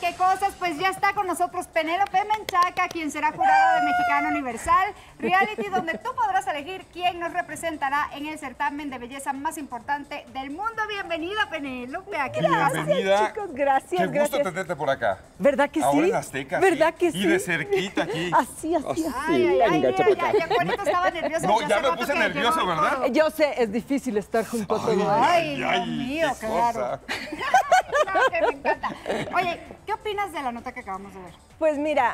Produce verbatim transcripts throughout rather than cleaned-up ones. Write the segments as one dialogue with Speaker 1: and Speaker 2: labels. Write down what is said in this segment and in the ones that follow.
Speaker 1: qué cosas, pues ya está con nosotros Penélope Menchaca, quien será jurado de Mexicano Universal, reality donde tú podrás elegir quién nos representará en el certamen de belleza más importante del mundo. Bienvenida, Penélope.
Speaker 2: Bienvenida.
Speaker 3: Chicos, gracias,
Speaker 2: Qué gusto
Speaker 3: gracias.
Speaker 2: tenerte por acá.
Speaker 3: ¿Verdad que sí?
Speaker 2: Ahora en Azteca.
Speaker 3: ¿Verdad
Speaker 2: sí.
Speaker 3: que sí?
Speaker 2: Y de cerquita aquí.
Speaker 3: Así, así, así.
Speaker 1: Ay, ay, ay,
Speaker 3: Venga,
Speaker 1: mira, ya, ya Juanito estaba nervioso.
Speaker 2: No,
Speaker 1: desde
Speaker 2: ya
Speaker 1: hace
Speaker 2: me
Speaker 1: rato
Speaker 2: puse
Speaker 1: que
Speaker 2: nervioso,
Speaker 1: llegó el
Speaker 2: ¿verdad?
Speaker 1: foro.
Speaker 3: Yo sé, es difícil estar junto a todo.
Speaker 1: Ay, Dios mío,
Speaker 2: qué
Speaker 1: claro.
Speaker 2: cosa.
Speaker 1: No, que me encanta. Oye, ¿qué opinas de la nota que acabamos de ver?
Speaker 3: Pues mira,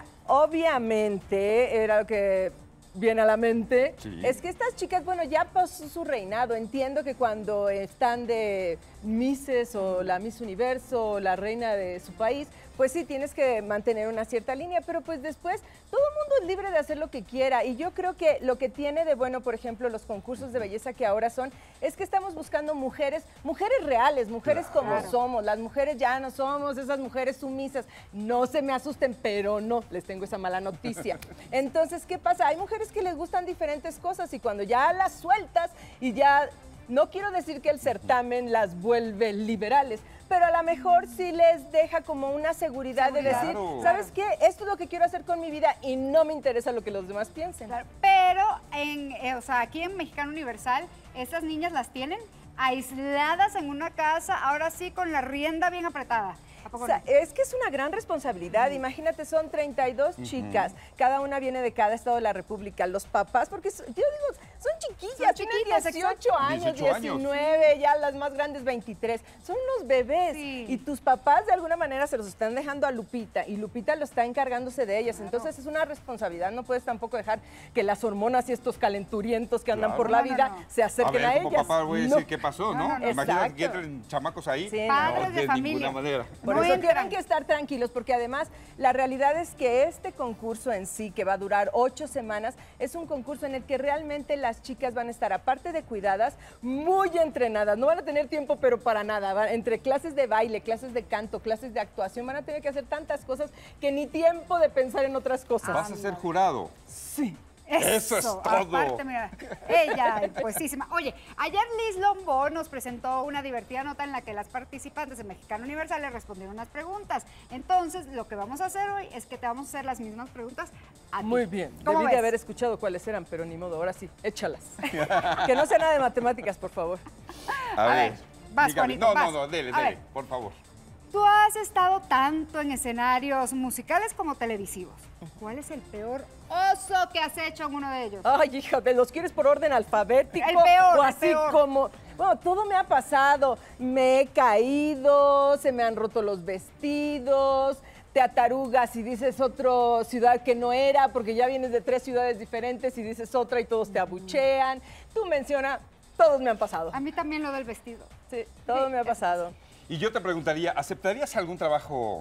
Speaker 3: obviamente era lo que viene a la mente.
Speaker 2: Sí.
Speaker 3: Es que estas chicas, bueno, ya pasó su reinado. Entiendo que cuando están de Misses o la Miss Universo o la reina de su país, pues sí, tienes que mantener una cierta línea, pero pues después todo el mundo es libre de hacer lo que quiera. Y yo creo que lo que tiene de bueno, por ejemplo, los concursos de belleza que ahora son, es que estamos buscando mujeres, mujeres reales, mujeres
Speaker 2: Claro.
Speaker 3: como somos. Las mujeres ya no somos esas mujeres sumisas. No se me asusten, pero no, les tengo esa mala noticia. Entonces, ¿qué pasa? Hay mujeres que les gustan diferentes cosas y cuando ya las sueltas y ya... No quiero decir que el certamen las vuelve liberales, pero a lo mejor sí les deja como una seguridad de decir,
Speaker 2: Claro.
Speaker 3: ¿sabes qué? Esto es lo que quiero hacer con mi vida y no me interesa lo que los demás piensen.
Speaker 1: Claro, pero en, eh, o sea, aquí en Mexicano Universal, estas niñas las tienen aisladas en una casa, ahora sí con la rienda bien apretada. ¿A poco
Speaker 3: O sea,
Speaker 1: no?
Speaker 3: es que es una gran responsabilidad. Imagínate, son treinta y dos chicas. Cada una viene de cada estado de la República. Los papás, porque so- yo digo, son chiquillas,
Speaker 1: Son
Speaker 3: tienen
Speaker 1: chiquitas,
Speaker 3: dieciocho años,
Speaker 2: dieciocho años.
Speaker 3: diecinueve, ya las más grandes veintitrés. Son unos bebés.
Speaker 1: Sí.
Speaker 3: Y tus papás de alguna manera se los están dejando a Lupita y Lupita lo está encargándose de ellas. Entonces es una responsabilidad. No puedes tampoco dejar que las hormonas y estos calenturientos que andan
Speaker 2: Claro.
Speaker 3: por la
Speaker 1: No, no,
Speaker 3: vida
Speaker 1: no.
Speaker 3: se
Speaker 2: A
Speaker 3: acerquen
Speaker 2: ver,
Speaker 3: a,
Speaker 2: como
Speaker 3: ellas.
Speaker 2: papá voy a
Speaker 3: No.
Speaker 2: decir qué pasó,
Speaker 1: No,
Speaker 2: ¿no?
Speaker 1: no, no.
Speaker 2: Imagínate que
Speaker 3: Exacto.
Speaker 2: entren chamacos ahí.
Speaker 1: Sí.
Speaker 2: No,
Speaker 1: Padres de
Speaker 2: de
Speaker 1: familia.
Speaker 2: ninguna manera.
Speaker 3: Por
Speaker 1: No
Speaker 3: eso
Speaker 1: entran.
Speaker 3: tienen que estar tranquilos, porque además la realidad es que este concurso en sí, que va a durar ocho semanas, es un concurso en el que realmente las chicas van a estar, aparte de cuidadas, muy entrenadas. No van a tener tiempo, pero para nada. Van- entre clases de baile, clases de canto, clases de actuación, van a tener que hacer tantas cosas que ni tiempo de pensar en otras cosas.
Speaker 2: Vas a ser jurado.
Speaker 3: Sí.
Speaker 2: Eso es todo.
Speaker 1: Aparte, mira, ella, puesísima. Oye, ayer Liz Lombó nos presentó una divertida nota en la que las participantes de Mexicano Universal le respondieron unas preguntas. Entonces, lo que vamos a hacer hoy es que te vamos a hacer las mismas preguntas a ti.
Speaker 3: Muy bien.
Speaker 1: ¿Cómo
Speaker 3: Debí
Speaker 1: ves?
Speaker 3: de haber escuchado cuáles eran, pero ni modo. Ahora sí, échalas. Que no sea nada de matemáticas, por favor.
Speaker 2: A,
Speaker 1: A
Speaker 2: ver.
Speaker 1: ver, vas,
Speaker 2: dígame.
Speaker 1: Juanito,
Speaker 2: No,
Speaker 1: vas.
Speaker 2: no, no, dele,
Speaker 1: A
Speaker 2: dele,
Speaker 1: ver.
Speaker 2: por favor.
Speaker 1: Tú has estado tanto en escenarios musicales como televisivos. ¿Cuál es el peor oso que has hecho en uno de ellos?
Speaker 3: Ay, hija, ¿de los quieres por orden alfabético?
Speaker 1: El peor,
Speaker 3: o
Speaker 1: el
Speaker 3: así
Speaker 1: peor.
Speaker 3: como... Bueno, todo me ha pasado. Me he caído, se me han roto los vestidos, te atarugas y dices otra ciudad que no era, porque ya vienes de tres ciudades diferentes y dices otra y todos te abuchean. Tú menciona, todos me han pasado.
Speaker 1: A mí también lo del vestido.
Speaker 3: Sí, todo
Speaker 1: Sí.
Speaker 3: me ha pasado.
Speaker 2: Y yo te preguntaría, ¿aceptarías algún trabajo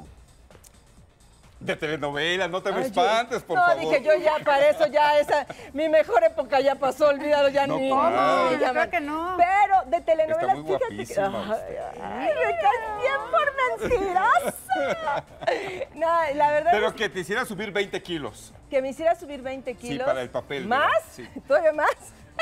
Speaker 2: de telenovela? No te me
Speaker 3: Ay, yo-
Speaker 2: espantes, por
Speaker 3: no,
Speaker 2: favor.
Speaker 3: dije yo ya para eso, ya esa, mi mejor época ya pasó, olvídalo, ya
Speaker 2: No,
Speaker 3: ni.
Speaker 2: ¿cómo?
Speaker 3: ni
Speaker 1: Yo
Speaker 3: llaman.
Speaker 1: creo que no.
Speaker 3: Pero de telenovelas,
Speaker 2: Está muy
Speaker 3: fíjate que.
Speaker 2: guapísima
Speaker 3: Ay, ay, me caes bien por mentirosa. No, la verdad
Speaker 2: Pero
Speaker 3: es
Speaker 2: que te hiciera subir veinte kilos.
Speaker 3: que me hiciera subir veinte kilos.
Speaker 2: para el papel,
Speaker 3: ¿Más?
Speaker 2: ¿verdad? Sí.
Speaker 3: ¿Todavía más?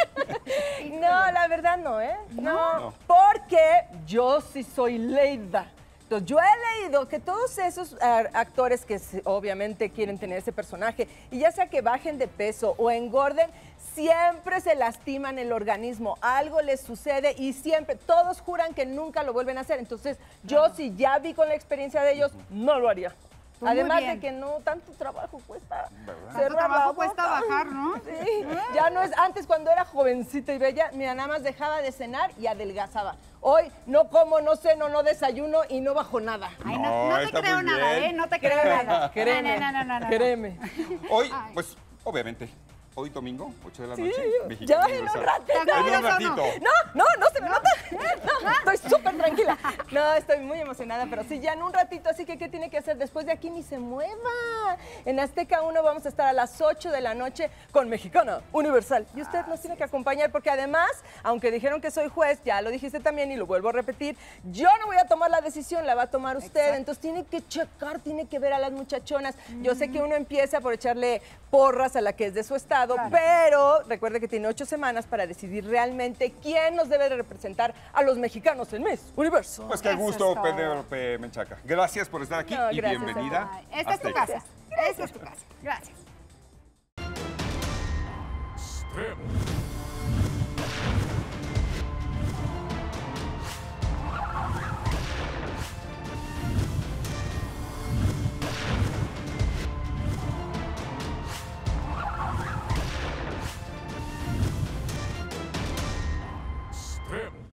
Speaker 3: No, la verdad no, ¿eh? No,
Speaker 2: No.
Speaker 3: porque yo sí soy Leida. Entonces, yo he leído que todos esos ah, actores que se- obviamente quieren tener ese personaje, y ya sea que bajen de peso o engorden, siempre se lastiman el organismo, algo les sucede y siempre, todos juran que nunca lo vuelven a hacer. Entonces, yo si ya vi con la experiencia de ellos, no lo haría.
Speaker 1: Tú muy
Speaker 3: Además
Speaker 1: bien.
Speaker 3: de que no, tanto trabajo cuesta
Speaker 2: ¿Verdad?
Speaker 1: Tanto
Speaker 3: cerrar la
Speaker 1: trabajo
Speaker 3: boca.
Speaker 1: cuesta bajar, ¿no?
Speaker 3: Sí, ya no es, antes cuando era jovencita y bella, mira, nada más dejaba de cenar y adelgazaba. Hoy no como, no ceno, no desayuno y no bajo nada.
Speaker 1: Ay, no,
Speaker 2: No,
Speaker 1: no te
Speaker 2: está
Speaker 1: creo
Speaker 2: muy
Speaker 1: nada,
Speaker 2: bien.
Speaker 1: ¿eh? No te creo
Speaker 3: Créeme,
Speaker 1: nada.
Speaker 3: créeme,
Speaker 1: No, no, no, no, no.
Speaker 3: créeme.
Speaker 2: Hoy,
Speaker 1: Ay.
Speaker 2: pues, obviamente, hoy domingo, ocho de la
Speaker 3: Sí,
Speaker 2: noche.
Speaker 3: ya
Speaker 2: Mexicano
Speaker 3: en un
Speaker 2: Universal.
Speaker 3: ratito.
Speaker 1: ¿Estás
Speaker 2: En un
Speaker 1: nervioso o no?
Speaker 2: ratito.
Speaker 3: No, no, no se me nota. No, estoy súper tranquila. No, estoy muy emocionada, pero sí, ya en un ratito, así que ¿qué tiene que hacer? Después de aquí ni se mueva. En Azteca uno vamos a estar a las ocho de la noche con Mexicana Universal. Y usted nos tiene que acompañar porque además, aunque dijeron que soy juez, ya lo dijiste también y lo vuelvo a repetir, yo no voy a tomar la decisión, la va a tomar usted.
Speaker 1: Exacto.
Speaker 3: Entonces tiene que checar, tiene que ver a las muchachonas. Yo sé que uno empieza por echarle porras a la que es de su estado, pasado,
Speaker 1: Claro.
Speaker 3: pero recuerde que tiene ocho semanas para decidir realmente quién nos debe de representar a los mexicanos en Miss Universo.
Speaker 2: Pues qué
Speaker 1: Eso
Speaker 2: gusto,
Speaker 1: es todo.
Speaker 2: Penélope Menchaca. Gracias por estar aquí
Speaker 3: No,
Speaker 2: y
Speaker 3: gracias a
Speaker 2: bienvenida.
Speaker 1: Ay, esta es tu
Speaker 2: Azteca.
Speaker 1: casa. Esta es tu casa. Gracias.